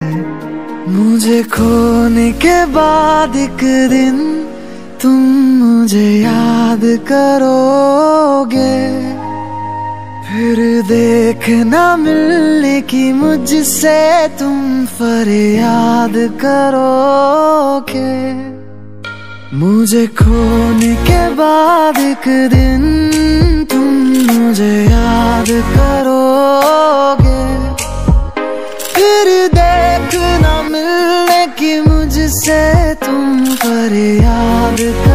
मुझे खोने के बाद एक दिन तुम मुझे याद करोगे, फिर देखना मिलने की मुझसे तुम फरियाद करोगे। मुझे खोने के बाद एक दिन तुम मुझे याद करोगे, फिर देखना मिलने की मुझसे तुम फरियाद